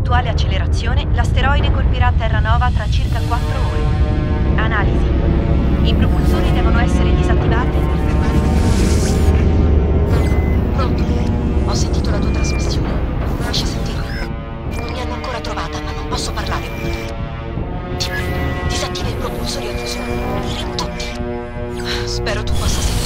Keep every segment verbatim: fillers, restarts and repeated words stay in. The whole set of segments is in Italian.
attuale accelerazione, l'asteroide colpirà Terranova tra circa quattro ore. Analisi. I propulsori devono essere disattivati per fermare... Pronto? Ho sentito la tua trasmissione. Riesci a sentirmi? Non mi hanno ancora trovata, ma non posso parlare molto. Ti prego, disattiva i propulsori a fusione. Moriremo tutti. Spero tu possa sentirmi.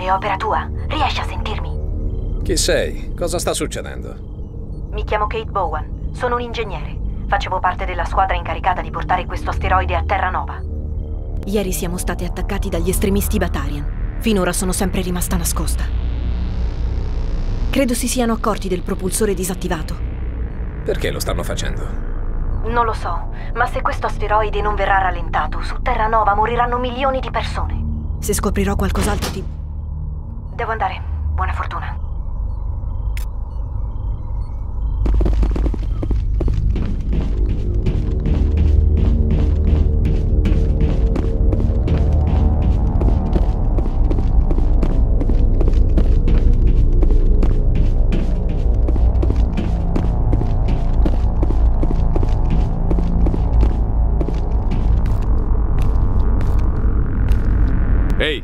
È opera tua? Riesci a sentirmi? Chi sei? Cosa sta succedendo? Mi chiamo Kate Bowen. Sono un ingegnere. Facevo parte della squadra incaricata di portare questo asteroide a Terranova. Ieri siamo stati attaccati dagli estremisti Batarian. Finora sono sempre rimasta nascosta. Credo si siano accorti del propulsore disattivato. Perché lo stanno facendo? Non lo so, ma se questo asteroide non verrà rallentato, su Terranova moriranno milioni di persone. Se scoprirò qualcos'altro ti... Devo andare. Buona fortuna. Ehi!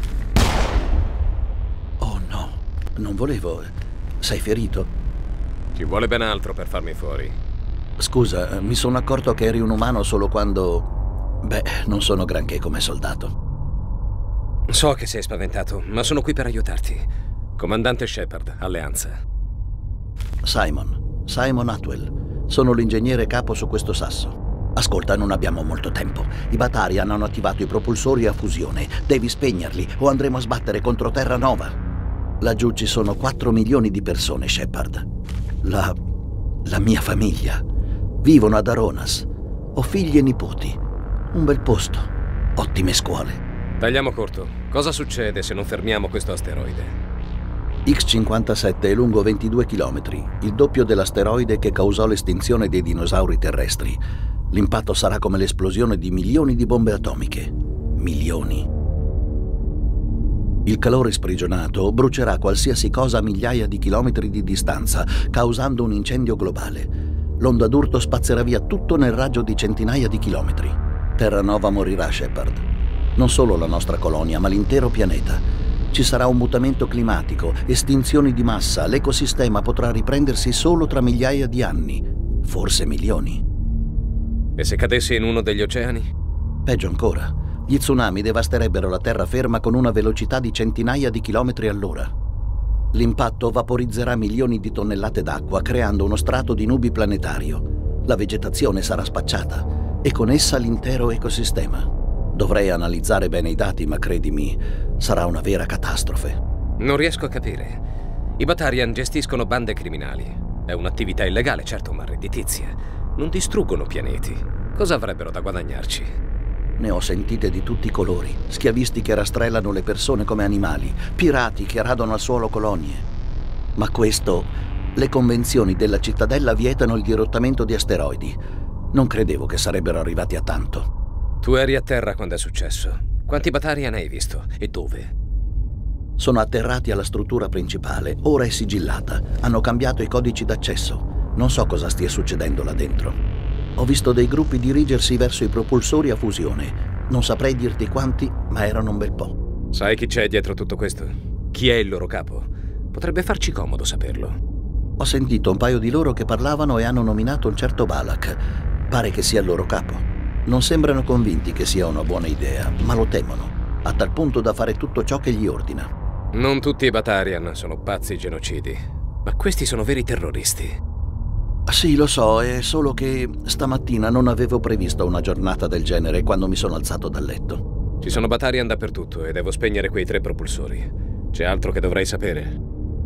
Oh no, non volevo. Sei ferito? Ci vuole ben altro per farmi fuori. Scusa, mi sono accorto che eri un umano solo quando... Beh, non sono granché come soldato. So che sei spaventato, ma sono qui per aiutarti. Comandante Shepard, Alleanza. Simon, Simon Atwell. Sono l'ingegnere capo su questo sasso. Ascolta, non abbiamo molto tempo. I Batarian hanno attivato i propulsori a fusione. Devi spegnerli o andremo a sbattere contro Terranova. Laggiù ci sono quattro milioni di persone, Shepard. La... la mia famiglia. Vivono ad Aronas. Ho figli e nipoti. Un bel posto. Ottime scuole. Tagliamo corto. Cosa succede se non fermiamo questo asteroide? X cinquantasette è lungo ventidue chilometri, il doppio dell'asteroide che causò l'estinzione dei dinosauri terrestri. L'impatto sarà come l'esplosione di milioni di bombe atomiche. Milioni. Il calore sprigionato brucerà qualsiasi cosa a migliaia di chilometri di distanza, causando un incendio globale. L'onda d'urto spazzerà via tutto nel raggio di centinaia di chilometri. Terranova morirà, Shepard. Non solo la nostra colonia, ma l'intero pianeta. Ci sarà un mutamento climatico, estinzioni di massa, l'ecosistema potrà riprendersi solo tra migliaia di anni, forse milioni. E se cadesse in uno degli oceani? Peggio ancora, gli tsunami devasterebbero la terraferma con una velocità di centinaia di chilometri all'ora. L'impatto vaporizzerà milioni di tonnellate d'acqua, creando uno strato di nubi planetario. La vegetazione sarà spacciata e con essa l'intero ecosistema. Dovrei analizzare bene i dati, ma credimi, sarà una vera catastrofe. Non riesco a capire. I Batarian gestiscono bande criminali. È un'attività illegale, certo, ma redditizia. Non distruggono pianeti. Cosa avrebbero da guadagnarci? Ne ho sentite di tutti i colori. Schiavisti che rastrellano le persone come animali, pirati che radono al suolo colonie. Ma questo... le convenzioni della cittadella vietano il dirottamento di asteroidi. Non credevo che sarebbero arrivati a tanto. Tu eri a terra quando è successo. Quanti Batarian hai visto? E dove? Sono atterrati alla struttura principale. Ora è sigillata. Hanno cambiato i codici d'accesso. Non so cosa stia succedendo là dentro. Ho visto dei gruppi dirigersi verso i propulsori a fusione. Non saprei dirti quanti, ma erano un bel po'. Sai chi c'è dietro tutto questo? Chi è il loro capo? Potrebbe farci comodo saperlo. Ho sentito un paio di loro che parlavano e hanno nominato un certo Balak. Pare che sia il loro capo. Non sembrano convinti che sia una buona idea, ma lo temono, a tal punto da fare tutto ciò che gli ordina. Non tutti i Batarian sono pazzi genocidi, ma questi sono veri terroristi. Sì, lo so, è solo che stamattina non avevo previsto una giornata del genere quando mi sono alzato dal letto. Ci sono Batarian dappertutto e devo spegnere quei tre propulsori. C'è altro che dovrei sapere?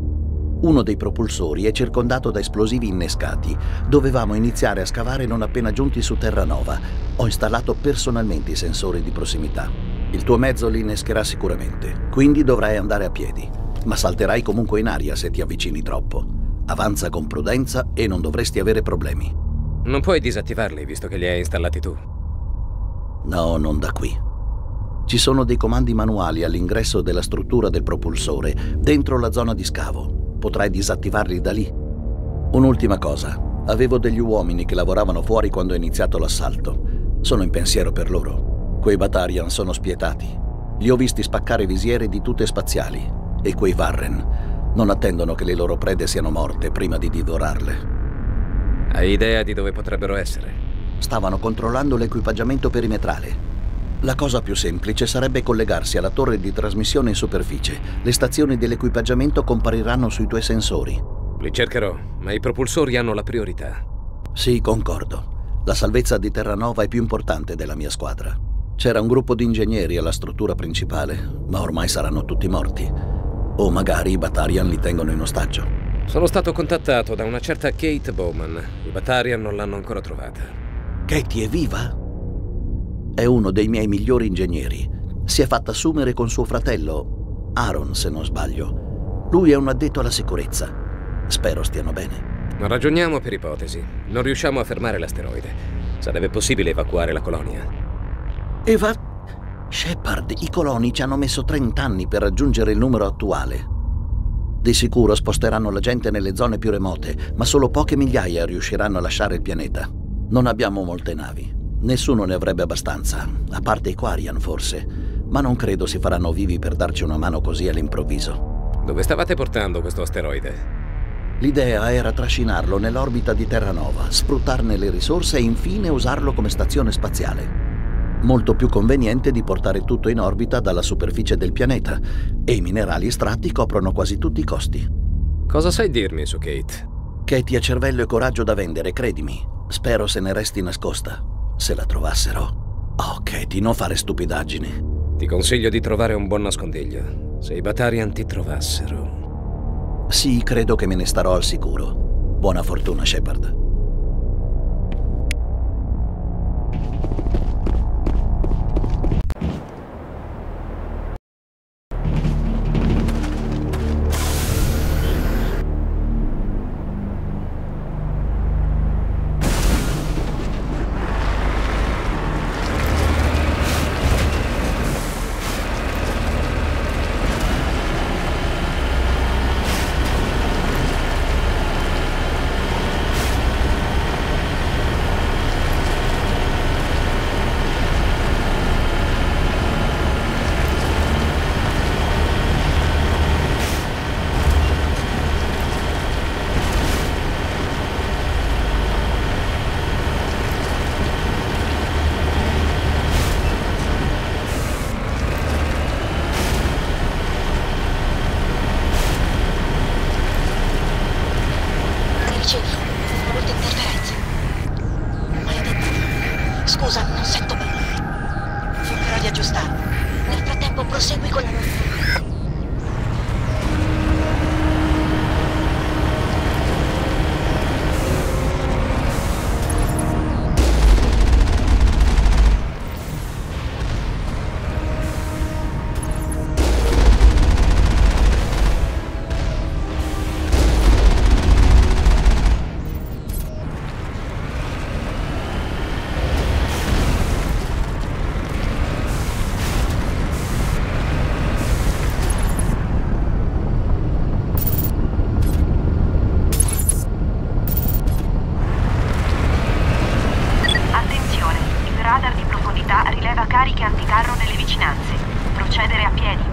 Uno dei propulsori è circondato da esplosivi innescati. Dovevamo iniziare a scavare non appena giunti su Terranova. Ho installato personalmente i sensori di prossimità. Il tuo mezzo li innescherà sicuramente, quindi dovrai andare a piedi. Ma salterai comunque in aria se ti avvicini troppo. Avanza con prudenza e non dovresti avere problemi. Non puoi disattivarli, visto che li hai installati tu. No, non da qui. Ci sono dei comandi manuali all'ingresso della struttura del propulsore, dentro la zona di scavo. Potrai disattivarli da lì. Un'ultima cosa. Avevo degli uomini che lavoravano fuori quando è iniziato l'assalto. Sono in pensiero per loro. Quei Batarian sono spietati. Li ho visti spaccare visiere di tute spaziali. E quei Varren non attendono che le loro prede siano morte prima di divorarle. Hai idea di dove potrebbero essere? Stavano controllando l'equipaggiamento perimetrale. La cosa più semplice sarebbe collegarsi alla torre di trasmissione in superficie. Le stazioni dell'equipaggiamento compariranno sui tuoi sensori. Li cercherò, ma i propulsori hanno la priorità. Sì, concordo. La salvezza di Terranova è più importante della mia squadra. C'era un gruppo di ingegneri alla struttura principale, ma ormai saranno tutti morti. O magari i Batarian li tengono in ostaggio. Sono stato contattato da una certa Kate Bowman. I Batarian non l'hanno ancora trovata. Katie è viva? È uno dei miei migliori ingegneri. Si è fatta assumere con suo fratello, Aaron se non sbaglio. Lui è un addetto alla sicurezza. Spero stiano bene. Ragioniamo per ipotesi. Non riusciamo a fermare l'asteroide. Sarebbe possibile evacuare la colonia? Eva... Shepard, i coloni ci hanno messo trenta anni per raggiungere il numero attuale. Di sicuro sposteranno la gente nelle zone più remote, ma solo poche migliaia riusciranno a lasciare il pianeta. Non abbiamo molte navi. Nessuno ne avrebbe abbastanza, a parte i Quarian forse, ma non credo si faranno vivi per darci una mano così all'improvviso. Dove stavate portando questo asteroide? L'idea era trascinarlo nell'orbita di Terranova, sfruttarne le risorse e infine usarlo come stazione spaziale. Molto più conveniente di portare tutto in orbita dalla superficie del pianeta, e i minerali estratti coprono quasi tutti i costi. Cosa sai dirmi su Kate? Katie ha cervello e coraggio da vendere, credimi. Spero se ne resti nascosta. Se la trovassero... Oh, Katie, non fare stupidaggini. Ti consiglio di trovare un buon nascondiglio. Se i Batarian ti trovassero... Sì, credo che me ne starò al sicuro. Buona fortuna, Shepard. Scusa, non sento bene. Cercherò di aggiustarmi. Nel frattempo prosegui con la... rileva cariche anticarro nelle vicinanze. Procedere a piedi.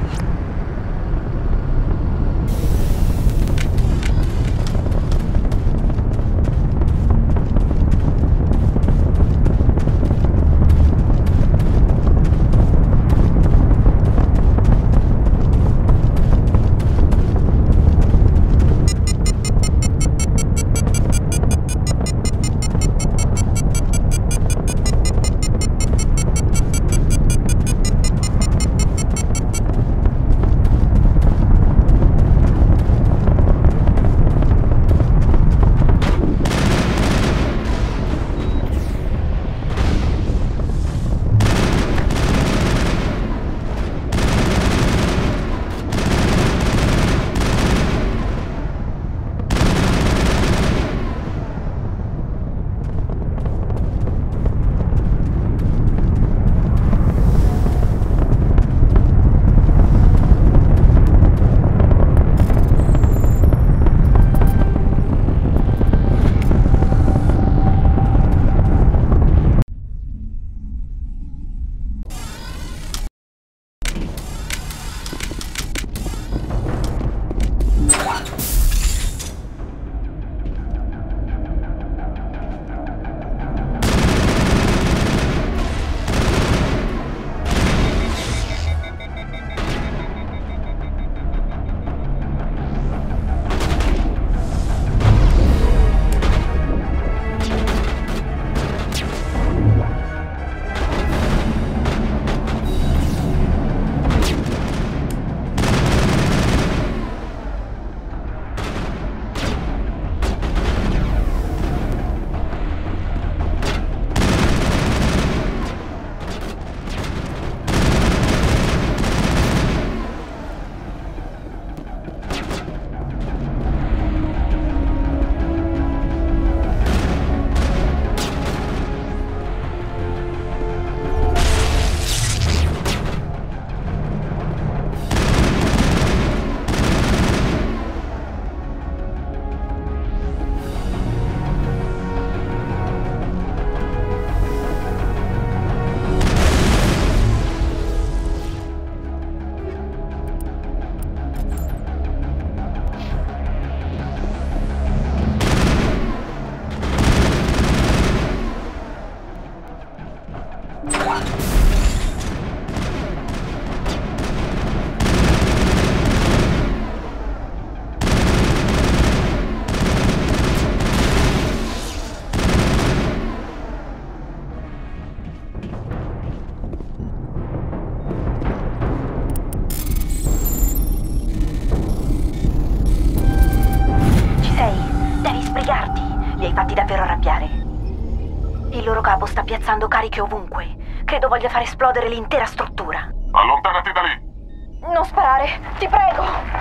Sta piazzando cariche ovunque. Credo voglia far esplodere l'intera struttura. Allontanati da lì! Non sparare, ti prego!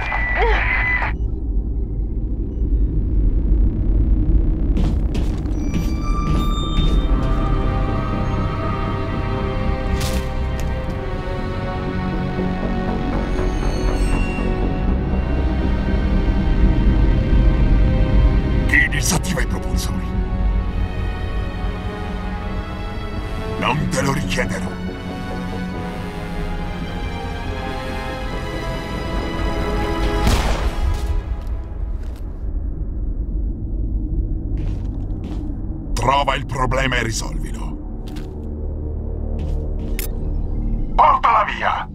Chi disattiva i propulsori? Non te lo richiederò. Trova il problema e risolvilo. Portala via!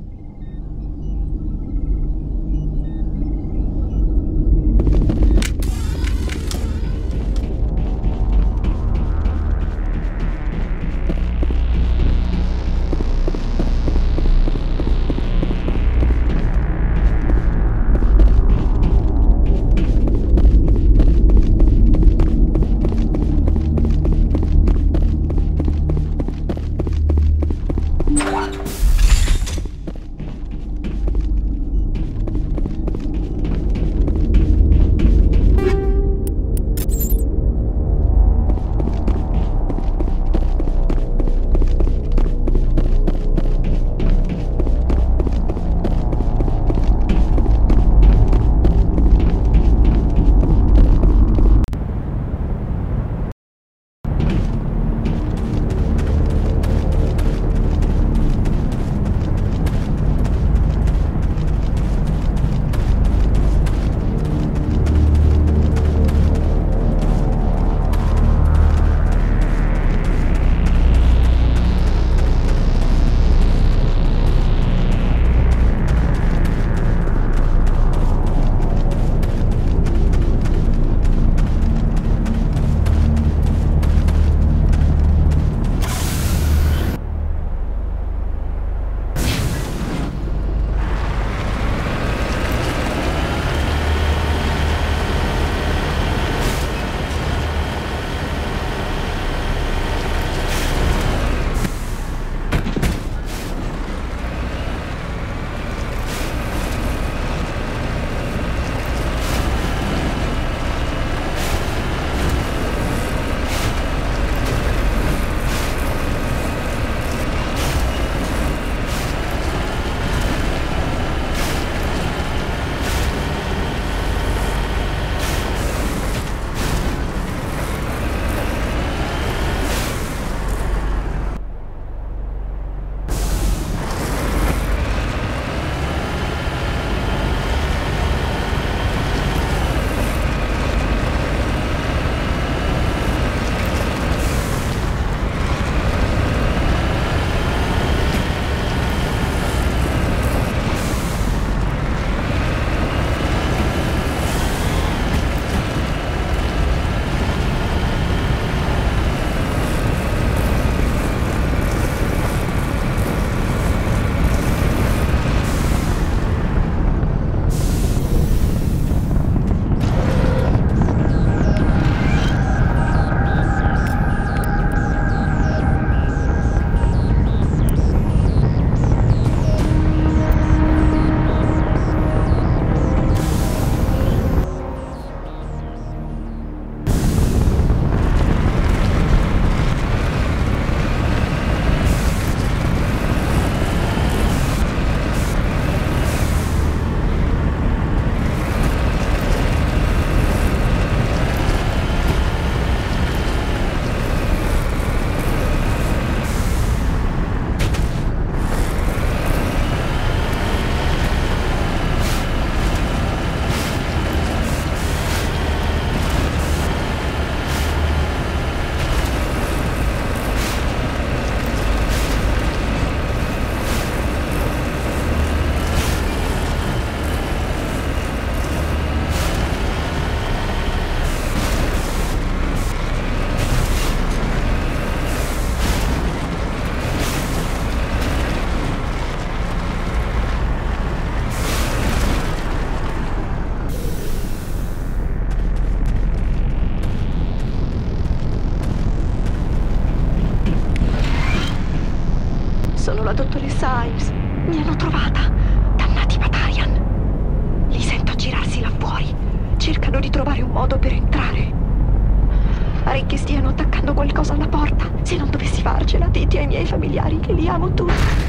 Sono la dottoressa Ives. Mi hanno trovata. Dannati Batarian. Li sento girarsi là fuori. Cercano di trovare un modo per entrare. Pare che stiano attaccando qualcosa alla porta. Se non dovessi farcela, dite ai miei familiari che li amo tutti.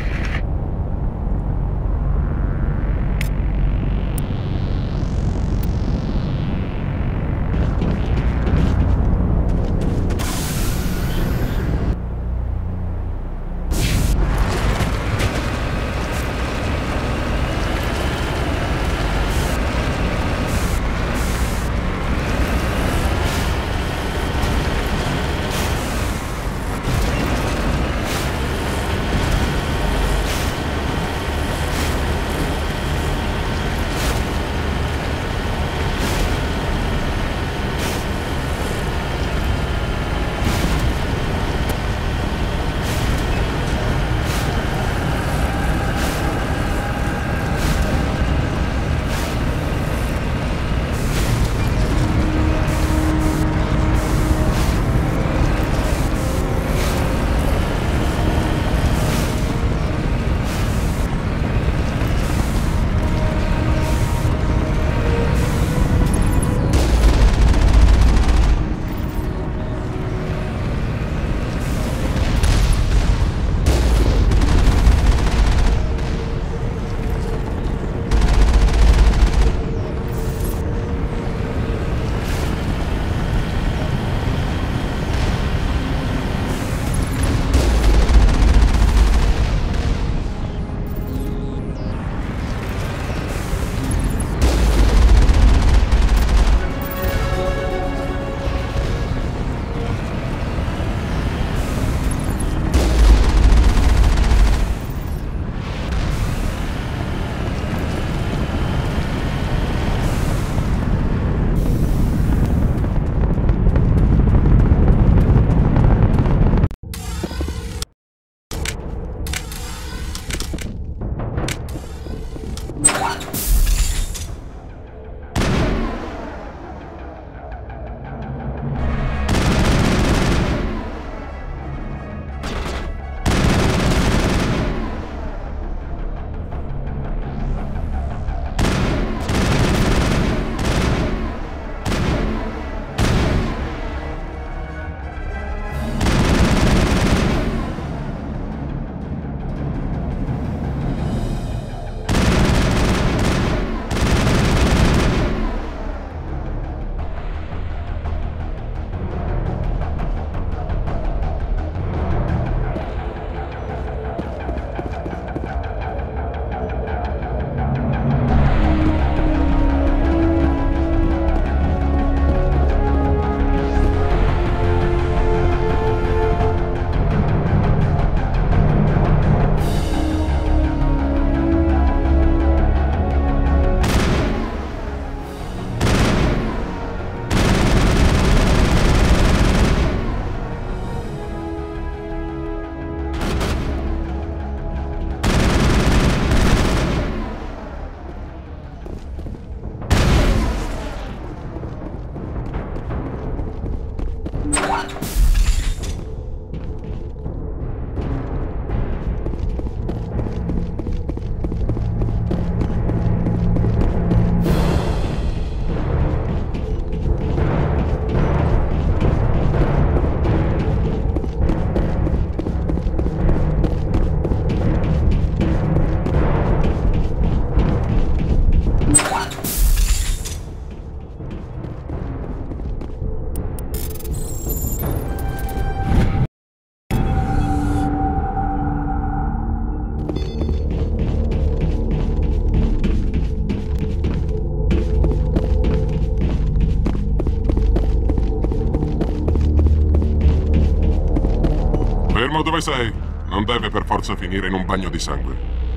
Fermo dove sei. Non deve per forza finire in un bagno di sangue.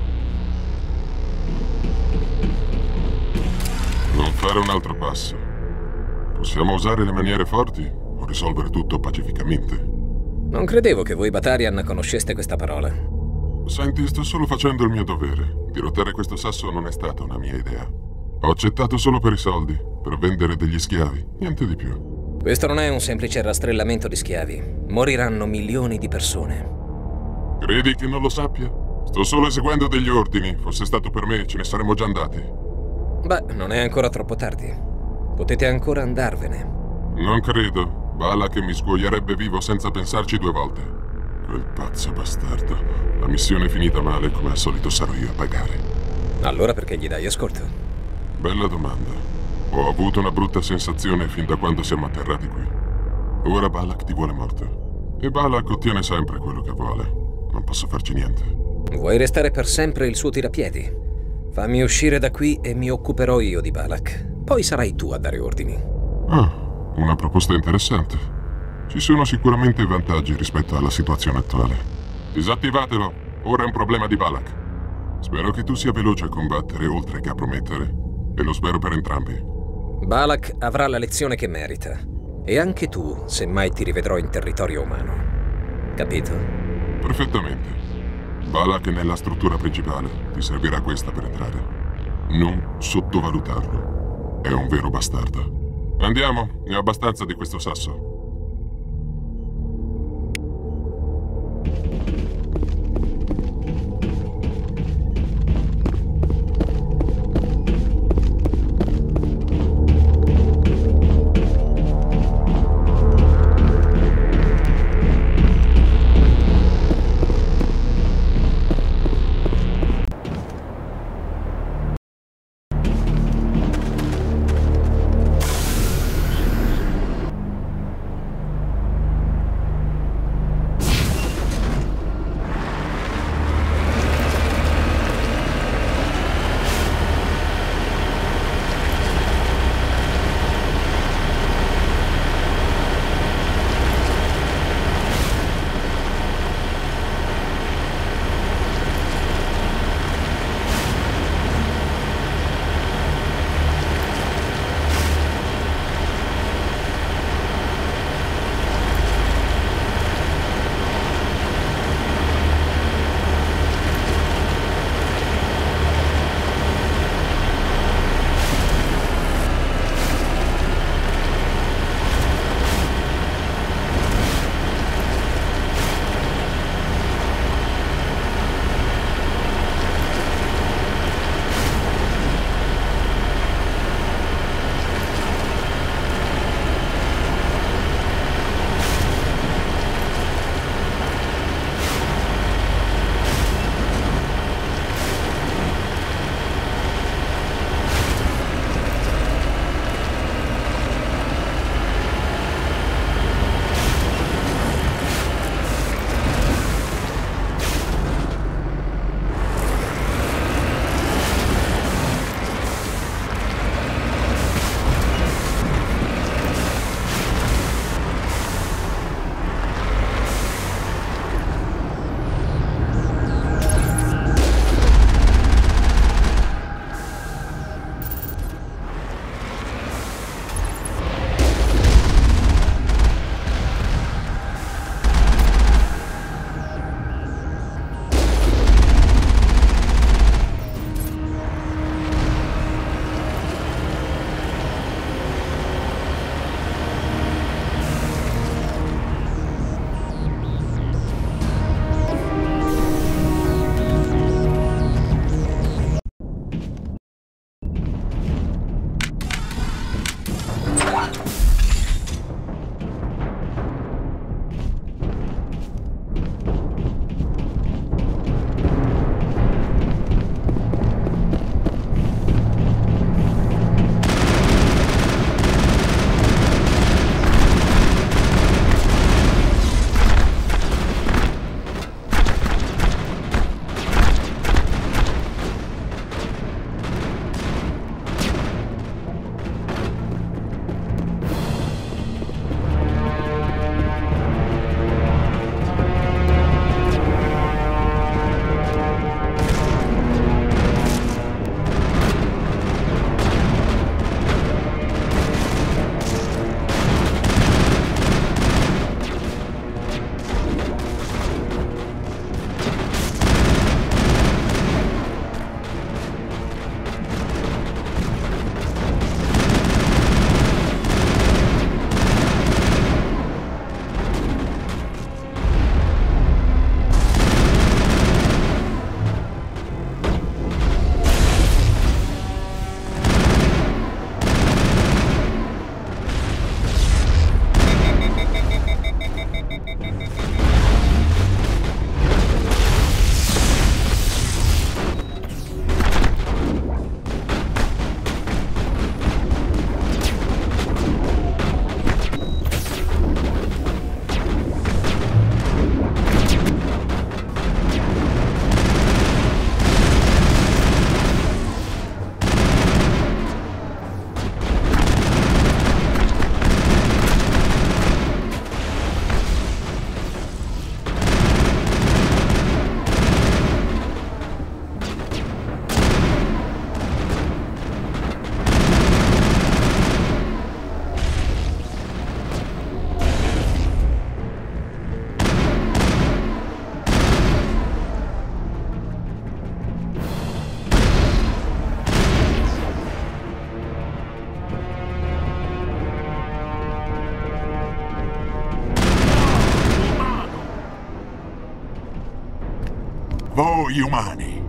Non fare un altro passo. Possiamo usare le maniere forti o risolvere tutto pacificamente. Non credevo che voi Batarian conosceste questa parola. Senti, sto solo facendo il mio dovere. Dirottare questo sasso non è stata una mia idea. Ho accettato solo per i soldi, per vendere degli schiavi, niente di più. Questo non è un semplice rastrellamento di schiavi. Moriranno milioni di persone. Credi che non lo sappia? Sto solo eseguendo degli ordini. Fosse stato per me, ce ne saremmo già andati. Beh, non è ancora troppo tardi. Potete ancora andarvene. Non credo. Balak mi scuoierebbe vivo senza pensarci due volte. Quel pazzo bastardo. La missione è finita male, come al solito sarò io a pagare. Allora perché gli dai ascolto? Bella domanda. Ho avuto una brutta sensazione fin da quando siamo atterrati qui. Ora Balak ti vuole morto. E Balak ottiene sempre quello che vuole. Non posso farci niente. Vuoi restare per sempre il suo tirapiedi? Fammi uscire da qui e mi occuperò io di Balak. Poi sarai tu a dare ordini. Ah, una proposta interessante. Ci sono sicuramente vantaggi rispetto alla situazione attuale. Disattivatelo. Ora è un problema di Balak. Spero che tu sia veloce a combattere oltre che a promettere. E lo spero per entrambi. Balak avrà la lezione che merita. E anche tu, se mai ti rivedrò in territorio umano. Capito? Perfettamente. Balak è nella struttura principale. Ti servirà questa per entrare. Non sottovalutarlo. È un vero bastardo. Andiamo, ne ho abbastanza di questo sasso. Voi umani.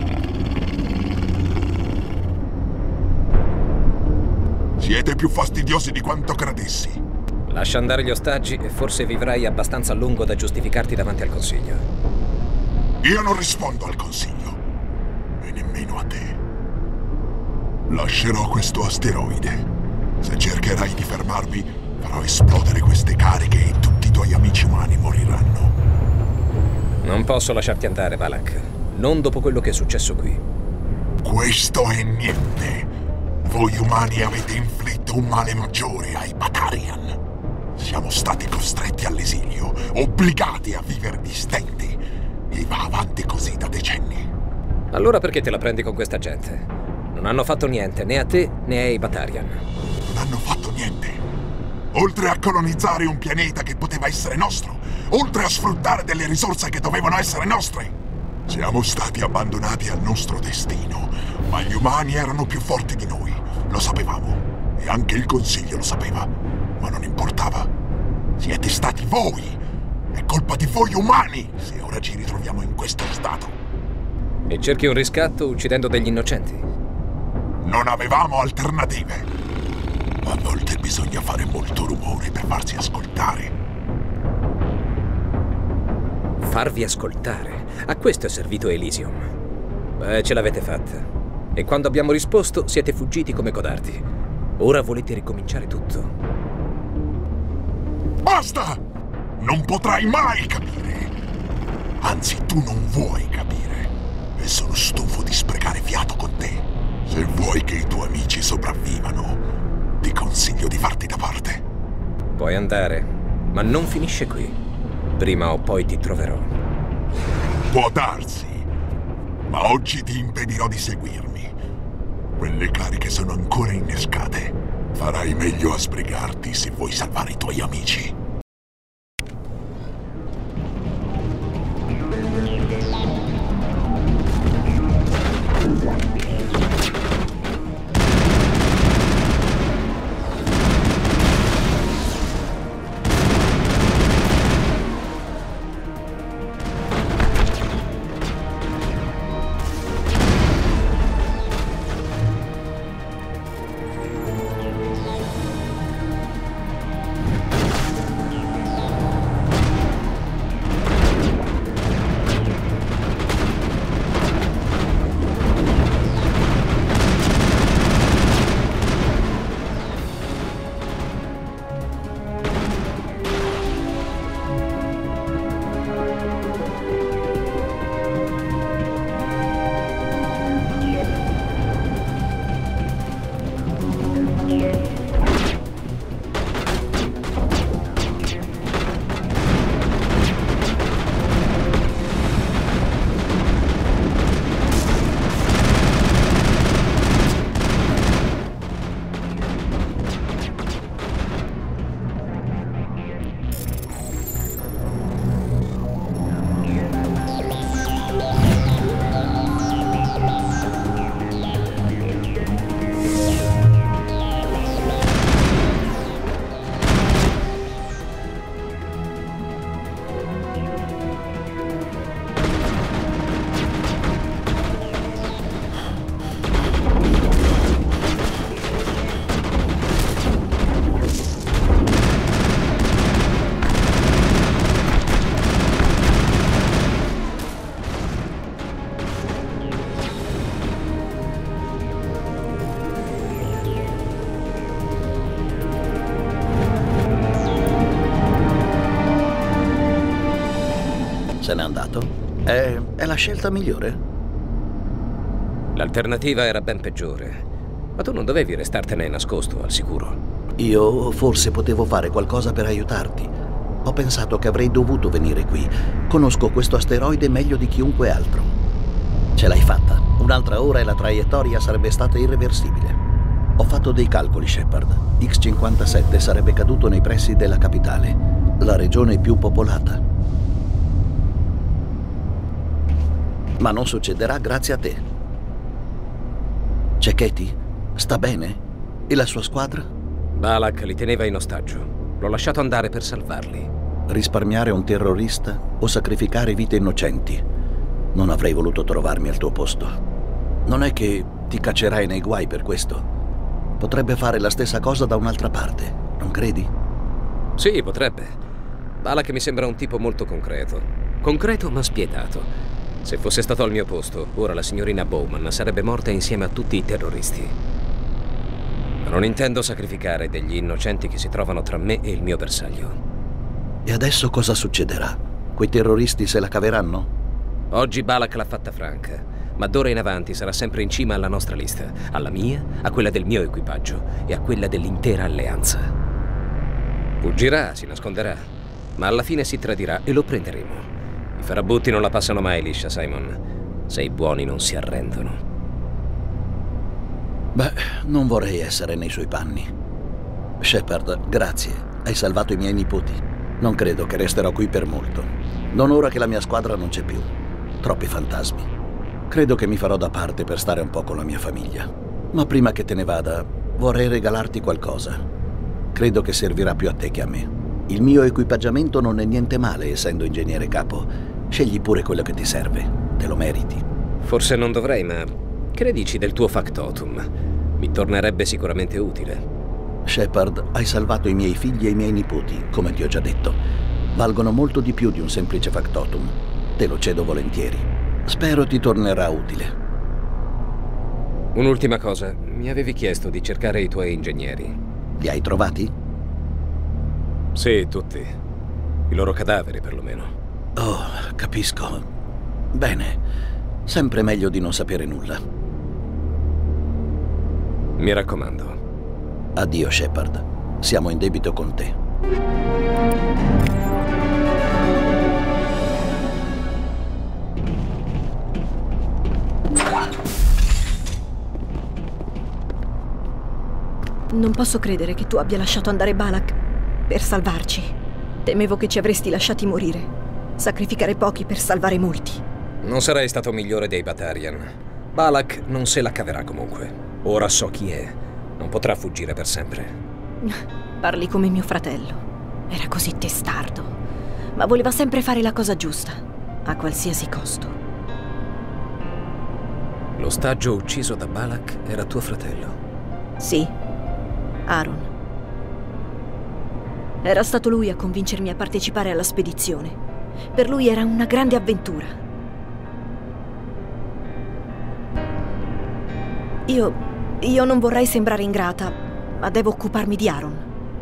Siete più fastidiosi di quanto credessi. Lascia andare gli ostaggi e forse vivrai abbastanza a lungo da giustificarti davanti al Consiglio. Io non rispondo al Consiglio. E nemmeno a te. Lascerò questo asteroide. Se cercherai di fermarmi, farò esplodere queste cariche e tutti i tuoi amici umani moriranno. Non posso lasciarti andare, Valak. Non dopo quello che è successo qui. Questo è niente. Voi umani avete inflitto un male maggiore ai Batarian. Siamo stati costretti all'esilio, obbligati a vivere di stenti. E va avanti così da decenni. Allora perché te la prendi con questa gente? Non hanno fatto niente, né a te né ai Batarian. Non hanno fatto niente. Oltre a colonizzare un pianeta che poteva essere nostro, oltre a sfruttare delle risorse che dovevano essere nostre, siamo stati abbandonati al nostro destino. Ma gli umani erano più forti di noi, lo sapevamo. E anche il Consiglio lo sapeva. Ma non importava. Siete stati voi. È colpa di voi umani se ora ci ritroviamo in questo stato. E cerchi un riscatto uccidendo degli innocenti? Non avevamo alternative. A volte bisogna fare molto rumore per farsi ascoltare. Farvi ascoltare? A questo è servito Elysium. Beh, ce l'avete fatta. E quando abbiamo risposto, siete fuggiti come codardi. Ora volete ricominciare tutto. Basta! Non potrai mai capire. Anzi, tu non vuoi capire. E sono stufo di sprecare fiato con te. Se vuoi che i tuoi amici sopravvivano, ti consiglio di farti da parte. Puoi andare, ma non finisce qui. Prima o poi ti troverò. Può darsi, ma oggi ti impedirò di seguirmi. Quelle cariche sono ancora innescate. Farai meglio a sbrigarti se vuoi salvare i tuoi amici. Se n'è andato? È, è la scelta migliore? L'alternativa era ben peggiore. Ma tu non dovevi restartene nascosto, al sicuro. Io forse potevo fare qualcosa per aiutarti. Ho pensato che avrei dovuto venire qui. Conosco questo asteroide meglio di chiunque altro. Ce l'hai fatta. Un'altra ora e la traiettoria sarebbe stata irreversibile. Ho fatto dei calcoli, Shepard. X cinquantasette sarebbe caduto nei pressi della capitale, la regione più popolata. Ma non succederà grazie a te. C'è Katie? Sta bene? E la sua squadra? Balak li teneva in ostaggio. L'ho lasciato andare per salvarli. Risparmiare un terrorista o sacrificare vite innocenti? Non avrei voluto trovarmi al tuo posto. Non è che ti caccerai nei guai per questo. Potrebbe fare la stessa cosa da un'altra parte, non credi? Sì, potrebbe. Balak mi sembra un tipo molto concreto. Concreto ma spietato. Se fosse stato al mio posto, ora la signorina Bowman sarebbe morta insieme a tutti i terroristi. Ma non intendo sacrificare degli innocenti che si trovano tra me e il mio bersaglio. E adesso cosa succederà? Quei terroristi se la caveranno? Oggi Balak l'ha fatta franca, ma d'ora in avanti sarà sempre in cima alla nostra lista, alla mia, a quella del mio equipaggio e a quella dell'intera alleanza. Fuggirà, si nasconderà, ma alla fine si tradirà e lo prenderemo. I farabutti non la passano mai liscia, Simon. Se i buoni non si arrendono. Beh, non vorrei essere nei suoi panni. Shepard, grazie. Hai salvato i miei nipoti. Non credo che resterò qui per molto. Non ora che la mia squadra non c'è più. Troppi fantasmi. Credo che mi farò da parte per stare un po' con la mia famiglia. Ma prima che te ne vada, vorrei regalarti qualcosa. Credo che servirà più a te che a me. Il mio equipaggiamento non è niente male, essendo ingegnere capo. Scegli pure quello che ti serve. Te lo meriti. Forse non dovrei, ma che ne dici del tuo factotum? Mi tornerebbe sicuramente utile. Shepard, hai salvato i miei figli e i miei nipoti, come ti ho già detto. Valgono molto di più di un semplice factotum. Te lo cedo volentieri. Spero ti tornerà utile. Un'ultima cosa. Mi avevi chiesto di cercare i tuoi ingegneri. Li hai trovati? Sì, tutti. I loro cadaveri, perlomeno. Oh, capisco. Bene. Sempre meglio di non sapere nulla. Mi raccomando. Addio, Shepard. Siamo in debito con te. Non posso credere che tu abbia lasciato andare Balak per salvarci. Temevo che ci avresti lasciati morire. Sacrificare pochi per salvare molti. Non sarei stato migliore dei Batarian. Balak non se la caverà comunque. Ora so chi è. Non potrà fuggire per sempre. Parli come mio fratello. Era così testardo. Ma voleva sempre fare la cosa giusta. A qualsiasi costo. L'ostaggio ucciso da Balak era tuo fratello? Sì. Aaron. Era stato lui a convincermi a partecipare alla spedizione. Per lui era una grande avventura. Io... io non vorrei sembrare ingrata, ma devo occuparmi di Aaron.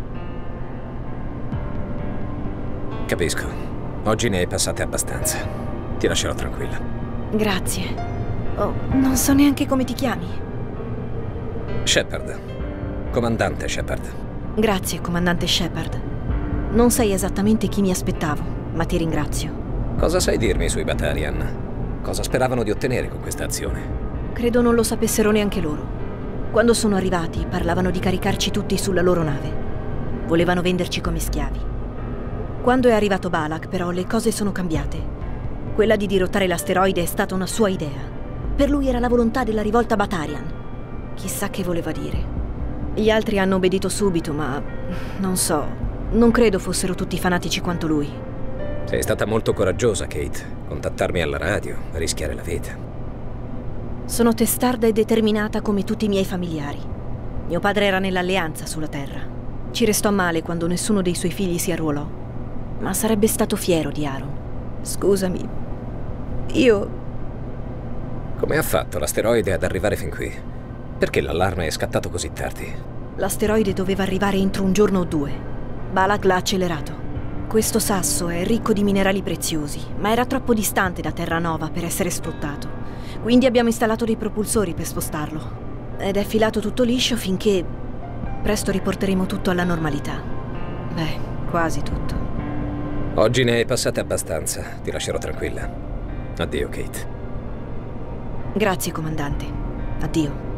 Capisco. Oggi ne hai passate abbastanza. Ti lascerò tranquilla. Grazie. Oh, non so neanche come ti chiami. Shepard. Comandante Shepard. Grazie, comandante Shepard. Non sai esattamente chi mi aspettavo, ma ti ringrazio. Cosa sai dirmi sui Batarian? Cosa speravano di ottenere con questa azione? Credo non lo sapessero neanche loro. Quando sono arrivati, parlavano di caricarci tutti sulla loro nave. Volevano venderci come schiavi. Quando è arrivato Balak, però, le cose sono cambiate. Quella di dirottare l'asteroide è stata una sua idea. Per lui era la volontà della rivolta Batarian. Chissà che voleva dire. Gli altri hanno obbedito subito, ma non so, non credo fossero tutti fanatici quanto lui. Sei stata molto coraggiosa, Kate. Contattarmi alla radio, rischiare la vita. Sono testarda e determinata come tutti i miei familiari. Mio padre era nell'alleanza sulla Terra. Ci restò male quando nessuno dei suoi figli si arruolò. Ma sarebbe stato fiero di Aaron. Scusami. Io... Come ha fatto l'asteroide ad arrivare fin qui? Perché l'allarme è scattato così tardi? L'asteroide doveva arrivare entro un giorno o due. Balak l'ha accelerato. Questo sasso è ricco di minerali preziosi, ma era troppo distante da Terranova per essere sfruttato. Quindi abbiamo installato dei propulsori per spostarlo. Ed è filato tutto liscio finché... presto riporteremo tutto alla normalità. Beh, quasi tutto. Oggi ne hai passate abbastanza. Ti lascerò tranquilla. Addio, Kate. Grazie, comandante. Addio.